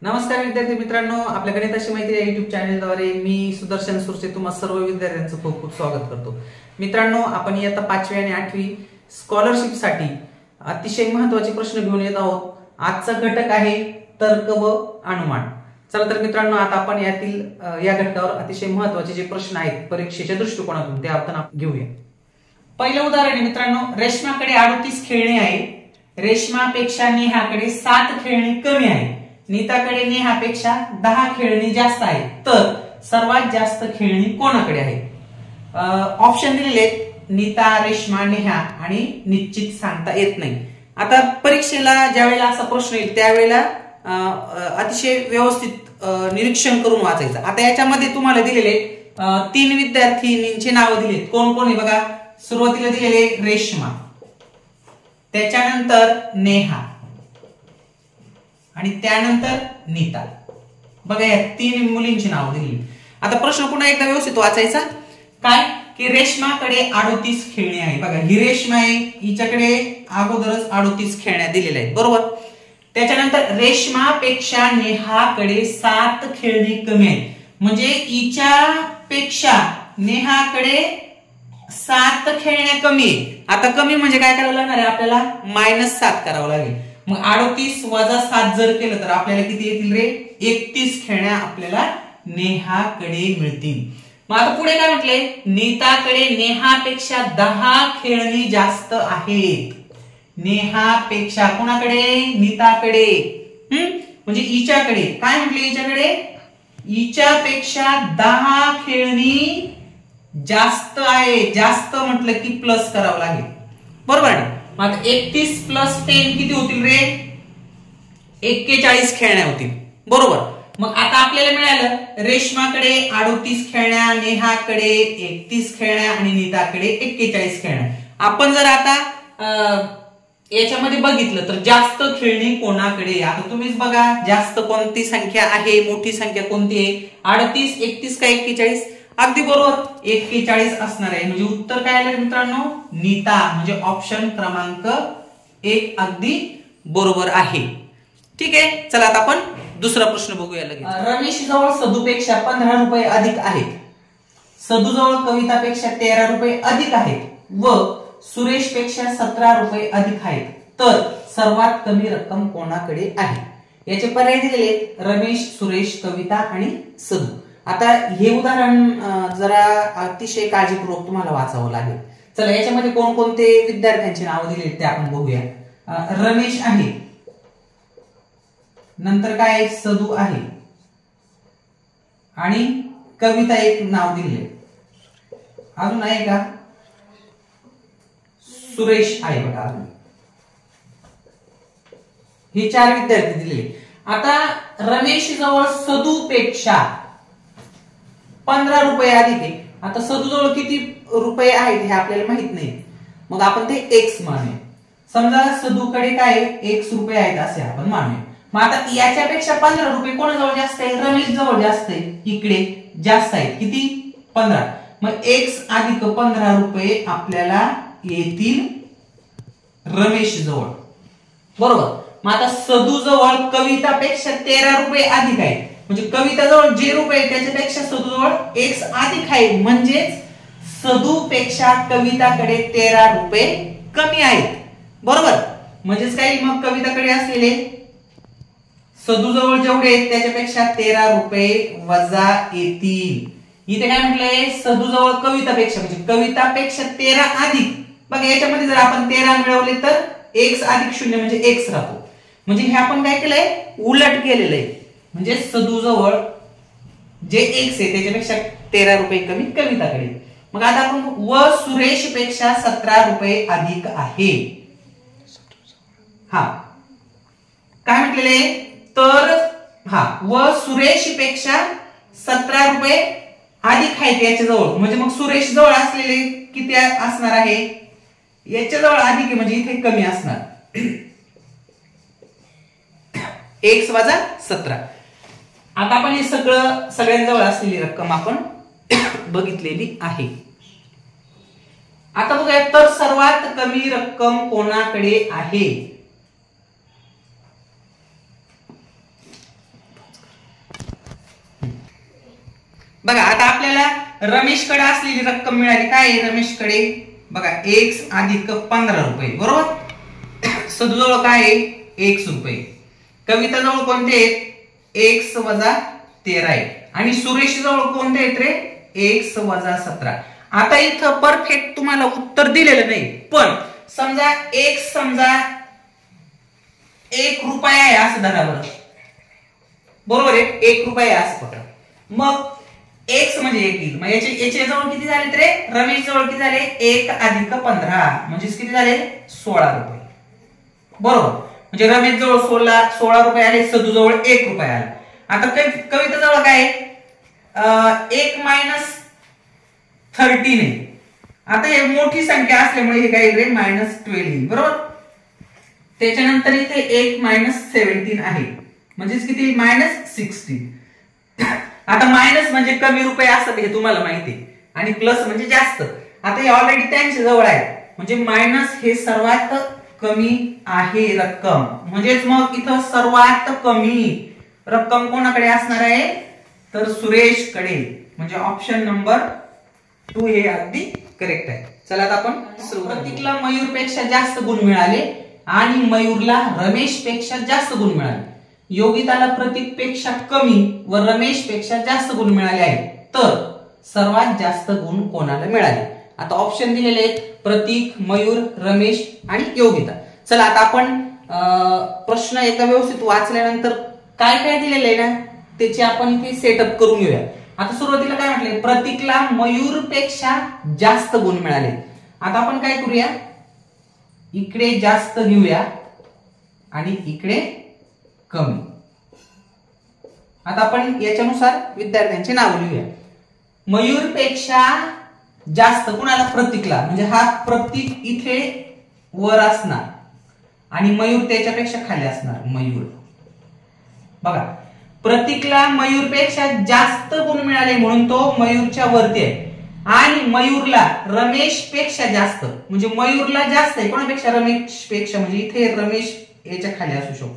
नमस्कार विद्यार्थी मित्रांनो, आपल्या गणिताची माहिती या युट्यूब चॅनलद्वारे मी सुदर्शन सुरसे तुम्हा सर्व विद्यार्थ्यांचं खूप खूप स्वागत करतो. मित्रांनो, आपण इयत्ता 5वी आणि 8वी स्कॉलरशिप साठी अतिशय महत्त्वाचे प्रश्न घेऊन येत आहोत. आजचा घटक आहे तर्क व अनुमान. चला तर मित्रांनो, आता आपण या घटकावर अतिशय महत्त्वाचे जे प्रश्न आहेत परीक्षेच्या दृष्टिकोनातून ते आपण घेऊया. पहिलं उदाहरण आहे मित्रांनो, रेश्माकडे 38 खेळणी आहे. रेश्मापेक्षा नेहाकडे 7 खेळणी कमी आहे. नीताकडे नेहापेक्षा 10 खेळणी जास्त आहे. तर सर्वात जास्त खेळणी कोणाकडे आहे? ऑप्शन दिलेले नीता, रेश्मा, नेहा आणि निश्चित सांगता येत नाही. आता परीक्षेला ज्यावेळेला असा प्रश्न येईल त्यावेळेला अतिशय व्यवस्थित निरीक्षण करून वाचायचं. आता याच्यामध्ये तुम्हाला दिलेले 3 विद्यार्थिनींचे नाव दिलेत. कोण कोण आहे बघा. सुरुवातीला दिलेले रेश्मा, त्याच्यानंतर नेहा आणि त्यानंतर नीता. बघा, या 3 मुलींची नाव दिली. आता प्रश्न पुन्हा एकदा व्यवस्थित वाचायचा. काय की रेश्माकडे 38 खेळणी आहे. बघा, ही रेश्मा आहे, हिच्याकडे अगोदरच 38 खेळण्या दिलेल्या आहेत, बरोबर. त्याच्यानंतर रेश्मापेक्षा नेहाकडे 7 खेळणी कमी आहेत. म्हणजे हिच्यापेक्षा नेहाकडे 7 खेळण्या कमी आहे. आता कमी म्हणजे काय करावं लागणार आहे आपल्याला? -7 करावं लागेल. मग 38 वजा 7 जर केलं तर आपल्याला किती येतील रे? 31 खेळण्या आपल्याला नेहाकडे मिळतील. मग आता पुढे काय म्हटले? नीताकडे नेहापेक्षा 10 खेळणी जास्त आहेत. नेहापेक्षा कोणाकडे? नीताकडे. म्हणजे हिच्याकडे काय म्हटले? हिच्याकडे हिच्यापेक्षा 10 खेळणी जास्त आहे. जास्त म्हटलं की प्लस करावं लागेल, बरोबर आहे. मग 31 प्लस 10 किती होतील रे? 41 खेळण्या होतील, बरोबर. मग आता आपल्याला मिळालं रेश्माकडे 38 खेळण्या, नेहाकडे 31 खेळण्या आणि नीताकडे 41 खेळण्या. आपण जर आता याच्यामध्ये बघितलं तर जास्त खेळणी कोणाकडे? आता तुम्हीच बघा, जास्त कोणती संख्या आहे, मोठी संख्या कोणती आहे? 38, 31 का 41? अगदी बरोबर, 41 असणार आहे. म्हणजे उत्तर काय आलं मित्रांनो? नीता. म्हणजे ऑप्शन क्रमांक 1 अगदी बरोबर आहे. ठीक आहे, चला आता आपण दुसरा प्रश्न बघूया लगेच. रमेश जवळ सदूपेक्षा 15 रुपये अधिक आहेत. सदू जवळ कवितापेक्षा 13 रुपये अधिक आहेत व सुरेशपेक्षा 17 रुपये अधिक आहेत. तर सर्वात कमी रक्कम कोणाकडे आहे? याचे पर्याय दिलेले आहेत: रमेश, सुरेश, कविता आणि सदू. आता हे उदाहरण जरा अतिशय काळजीपूर्वक तुम्हाला वाचावं लागेल. चला, याच्यामध्ये कोणकोणते विद्यार्थ्यांची नावं दिली ते आपण बघूया. रमेश आहे, नंतर काय? सदू आहे आणि कविता एक नाव दिले. अजून आहे का? सुरेश आहे बघा. अजून हे 4 विद्यार्थी दिलेले. आता रमेश जवळ सदूपेक्षा 15 रुपये अधिक आहे. आता सदू जवळ किती रुपये आहेत हे आपल्याला माहित नाही. मग आपण ते एक्स मानूया. समजा सदूकडे काय x रुपये आहेत असे आपण मानूया. मग आता याच्यापेक्षा 15 रुपये कोणाजवळ जास्त आहे? रमेश जवळ जास्त आहे. इकडे जास्त आहे. किती? 15. मग x अधिक 15 रुपये आपल्याला येतील रमेश जवळ, बरोबर. मग आता सदू जवळ कवितापेक्षा 13 रुपये अधिक आहे. म्हणजे कविता जवळ जे रुपये त्याच्यापेक्षा सदू जवळ x अधिक आहे. म्हणजेच सदूपेक्षा कविताकडे 13 रुपये कमी आहेत, बरोबर. म्हणजेच काय? मग कविताकडे असलेले सदू जवळ जेवढे आहेत त्याच्यापेक्षा 13 रुपये वजा येतील. इथे काय म्हटलंय? सदू जवळ कवितापेक्षा म्हणजे कवितापेक्षा 13 अधिक. बघा, याच्यामध्ये जर आपण 13 मिळवले तर x अधिक 0 म्हणजे x राहतो. म्हणजे हे आपण काय केलंय? उलट केलेलं आहे. म्हणजे सदू जवळ जे x आहे त्याच्यापेक्षा 13 रुपये कमी कविताकडे. मग आता आपण व सुरेश पेक्षा 17 रुपये अधिक आहे. हा काय म्हटलेले? तर व सुरेश पेक्षा 17 रुपये अधिक आहेत याच्या जवळ. म्हणजे मग सुरेश जवळ असलेले किती असणार आहे? याच्या जवळ अधिक आहे म्हणजे इथे कमी असणार. x वजा 17. आता आपण हे सगळ्यांजवळ असलेली रक्कम आपण बघितलेली आहे. आता बघूया, तर सर्वात कमी रक्कम कोणाकडे आहे? बघा आता आपल्याला रमेशकडे असलेली रक्कम मिळाली. काय आहे रमेशकडे? बघा x अधिक 15 रुपये, बरोबर. सदूजवळ काय आहे? x रुपये. कविताजवळ कोणते आहेत? x वजा 13 आहे. आणि सुरेशजवळ कोणते आहेत रे? x वजा 17. आता इथं परफेक्ट तुम्हाला उत्तर दिलेलं नाही, पण समजा x समजा 1 रुपया आहे असं धरा बरं, बरोबर आहे. 1 रुपया आहे असं पकडा. मग x म्हणजे 1 येईल. मग याच्या जवळ किती झाले रे? रमेश जवळ किती झाले? 1 अधिक 15 म्हणजे किती झाले? 16 रुपये, बरोबर. म्हणजे रमेश जवळ 16 रुपये आले, सदू जवळ 1 रुपया आला. आता कविता जवळ काय? 1 मायनस 13 आहे. आता हे मोठी संख्या असल्यामुळे हे काय रे? -12 येईल, बरोबर. त्याच्यानंतर इथे 1 मायनस 17 आहे, म्हणजेच किती? -16. आता मायनस म्हणजे कमी रुपये असतात हे तुम्हाला माहिती आहे, आणि प्लस म्हणजे जास्त. आता हे ऑलरेडी त्यांच्या जवळ आहे, म्हणजे मायनस हे सर्वात कमी आहे रक्कम. म्हणजेच मग इथं सर्वात कमी रक्कम कोणाकडे असणार आहे? तर सुरेशकडे. म्हणजे ऑप्शन नंबर 2 हे अगदी करेक्ट आहे. चला आता आपण प्रतीकला मयूरपेक्षा जास्त गुण मिळाले आणि मयूरला रमेशपेक्षा जास्त गुण मिळाले. योगिताला प्रतीक पेक्षा कमी व रमेश पेक्षा जास्त गुण मिळाले आहेत, तर सर्वात जास्त गुण कोणाला मिळाले? आता ऑप्शन दिलेले आहेत: प्रतीक, मयूर, रमेश आणि योगिता. चला आता आपण प्रश्न एकदा व्यवस्थित वाचल्यानंतर काय काय दिलेलं आहे ना त्याची आपण इथे सेटअप करून घेऊया. आता सुरुवातीला काय म्हटले? प्रतीकला मयूर पेक्षा जास्त गुण मिळाले. आता आपण काय करूया? इकडे जास्त घेऊया आणि इकडे कमी. आता आपण याच्यानुसार विद्यार्थ्यांचे नाव लिहूया. मयूर पेक्षा जास्त कुणाला? प्रतीकला. म्हणजे हा प्रतीक इथे वर असणार आणि मयूर त्याच्यापेक्षा खाली असणार. मयूर बघा, प्रतीकला मयूर पेक्षा जास्त गुण मिळाले म्हणून तो मयूरच्या वरती आहे, आणि मयूरला रमेश पेक्षा जास्त, म्हणजे मयूरला जास्त आहे कोणापेक्षा? रमेश पेक्षा. म्हणजे इथे रमेश याच्या खाली असू शकतो.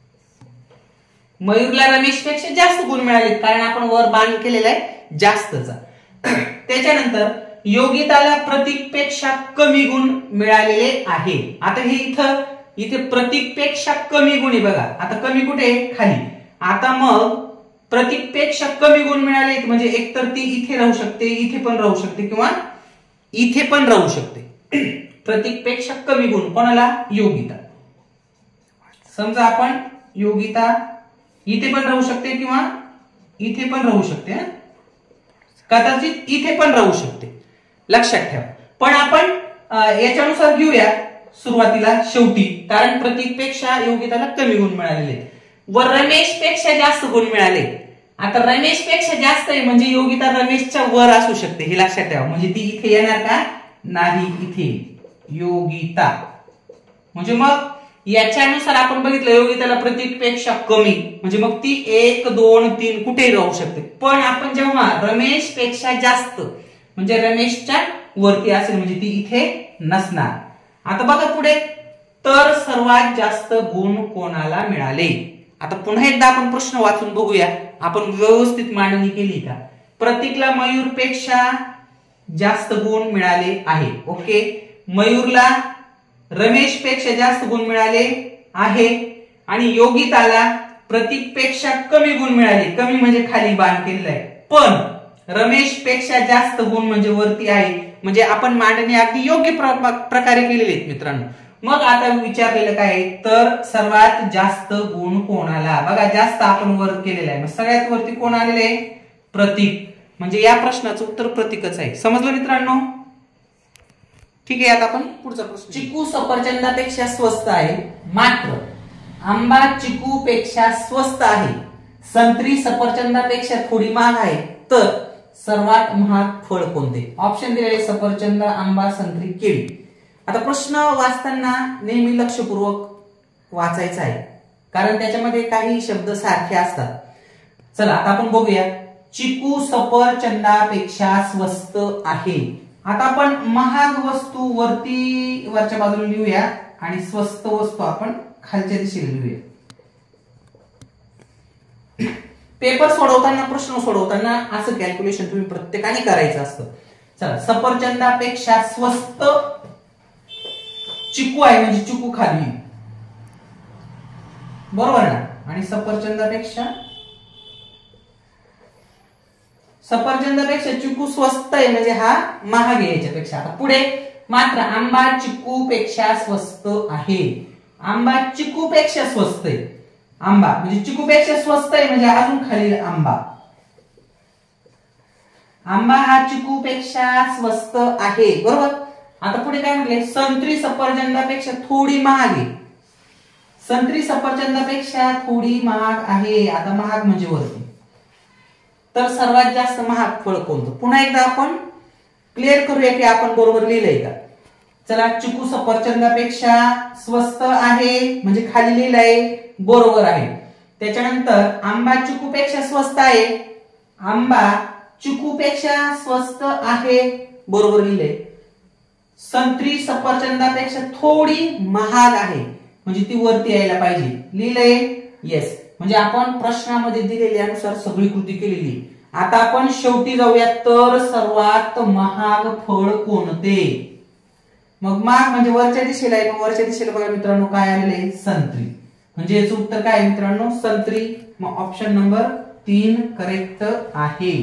मयूरला रमेश पेक्षा जास्त गुण मिळाले कारण आपण वर बाण केलेला आहे जास्तचा. त्याच्यानंतर योगिताला प्रतीक पेक्षा कमी गुण मिळालेले आहे. आता हे इथे प्रतीक पेक्षा कमी गुण आहे बघा. आता कमी कुठे? खाली. आता मग प्रतीक पेक्षा कमी गुण मिळाले म्हणजे एकतर ती इथे राहू शकते, इथे पण राहू शकते, किंवा इथे पण राहू शकते. प्रतीक पेक्षा कमी गुण कोणाला? योगिता. समजा आपण योगिता इथे पण राहू शकते किंवा इथे पण राहू शकते, कदाचित इथे पण राहू शकते, लक्षात ठेवा. पण आपण याच्यानुसार घेऊया सुरुवातीला शेवटी, कारण प्रतीक पेक्षा योगिताला कमी गुण मिळालेले व रमेश पेक्षा जास्त गुण मिळाले. आता रमेश पेक्षा जास्त आहे म्हणजे योगिता रमेशच्या वर असू शकते, हे लक्षात ठेवा. म्हणजे ती इथे येणार का? नाही, इथे योगिता. म्हणजे मग याच्यानुसार आपण बघितलं योगिताला प्रतीक पेक्षा कमी म्हणजे मग ती 1, 2, 3 कुठेही राहू शकते. पण आपण जेव्हा रमेश पेक्षा जास्त म्हणजे रमेशच्या वरती असेल म्हणजे ती इथे नसणार. आता बघा पुढे, तर सर्वात जास्त गुण कोणाला मिळाले? आता पुन्हा एकदा आपण प्रश्न वाचून बघूया, आपण व्यवस्थित मांडणी केली का? प्रतीकला मयूर पेक्षा जास्त गुण मिळाले आहे. ओके. मयूरला रमेश पेक्षा जास्त गुण मिळाले आहे आणि योगिताला प्रतीक पेक्षा कमी गुण मिळाले. कमी म्हणजे खाली बाण केलेला आहे, पण रमेश पेक्षा जास्त गुण म्हणजे वरती आहे. म्हणजे आपण मांडणी अगदी योग्य प्रकारे केलेली आहेत मित्रांनो. मग आता विचारलेलं काय? तर सर्वात जास्त गुण कोणाला? बघा जास्त आपण वर केलेला आहे, मग सगळ्यात वरती कोण आलेले आहे? प्रतीक. म्हणजे या प्रश्नाचं उत्तर प्रतीकच आहे. समजलं मित्रांनो? ठीक आहे. आता आपण पुढचा प्रश्न. चिकू सफरचंदापेक्षा स्वस्त आहे, मात्र आंबा चिकू पेक्षा स्वस्त आहे. संत्री सफरचंदापेक्षा थोडी महाग आहे, तर सर्वात महाग फळ कोणते? ऑप्शन दिलेले: सफरचंद, आंबा, संत्री, केळी. आता प्रश्न वाचताना नेहमी लक्षपूर्वक वाचायचा आहे, कारण त्याच्यामध्ये काही शब्द सारखे असतात. चला आता आपण बघूया. चिकू सफरचंदापेक्षा स्वस्त आहे. आता आपण महाग वस्तू वरच्या बाजूला लिहूया आणि स्वस्त वस्तू आपण खालच्या दिशेला लिहूया. पेपर सोडवताना, प्रश्न सोडवताना असं कॅल्क्युलेशन तुम्ही प्रत्येकाने करायचं असतं. चला, सफरचंदापेक्षा स्वस्त चिकू आहे म्हणजे चिकू खाल्ली, बरोबर ना. आणि सफरचंदापेक्षा चिकू स्वस्त आहे म्हणजे हा महाग आहे याच्यापेक्षा. आता पुढे मात्र आंबा चिकू पेक्षा स्वस्त आहे. आंबा चिकू पेक्षा स्वस्त आहे. आंबा म्हणजे चिकू पेक्षा स्वस्त आहे म्हणजे अजून खाली आंबा. आंबा हा चिकू पेक्षा स्वस्त आहे, बरोबर. आता पुढे काय म्हटले, संत्री सफरचंदापेक्षा थोडी महाग आहे. संत्री सफरचंदापेक्षा थोडी महाग आहे. आता महाग म्हणजे वरती, तर सर्वात जास्त महाग फळ कोणतं. पुन्हा एकदा आपण क्लिअर करूया की आपण बरोबर लिहिलंय का. चला, चिकू सफरचंदापेक्षा स्वस्त आहे म्हणजे खाली लिहिलंय, बरोबर आहे. त्याच्यानंतर आंबा चिकू पेक्षा स्वस्त आहे. आंबा चिकू पेक्षा स्वस्त आहे, बरोबर लिहिलंय. संत्री सफरचंदापेक्षा थोडी महाग आहे म्हणजे ती वरती यायला पाहिजे, लिहिलंय येस. म्हणजे आपण प्रश्नामध्ये दिलेल्यानुसार सगळी कृती केलेली. आता आपण शेवटी जाऊया, तर सर्वात महाग फळ कोणते. मग महाग म्हणजे वरच्या दिशेला आहे. मग वरच्या दिशेला बघा मित्रांनो काय आलेलं आहे, संत्री. म्हणजे याचं उत्तर काय आहे मित्रांनो, संत्री. मग ऑप्शन नंबर 3 करेक्ट आहे.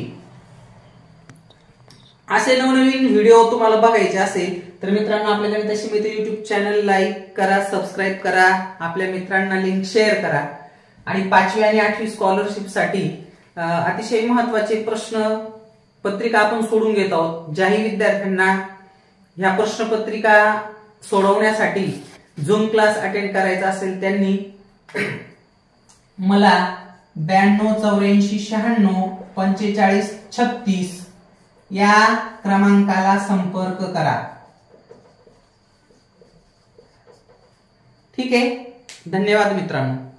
असे नवनवीन व्हिडिओ तुम्हाला बघायचे असेल तर मित्रांनो आपल्या गणिताशी मित्र YouTube चॅनल लाईक करा, सबस्क्राईब करा, आपल्या मित्रांना लिंक शेअर करा. आणि 5वी आणि 8वी स्कॉलरशिप साठी अतिशय महत्वाचे प्रश्न पत्रिका आपण सोडून घेत आहोत. ज्याही विद्यार्थ्यांना ह्या प्रश्नपत्रिका सोडवण्यासाठी झूम क्लास अटेंड करायचा असेल त्यांनी मला 92 84 96 45 36 या क्रमांकाला संपर्क करा. ठीक आहे, धन्यवाद मित्रांनो.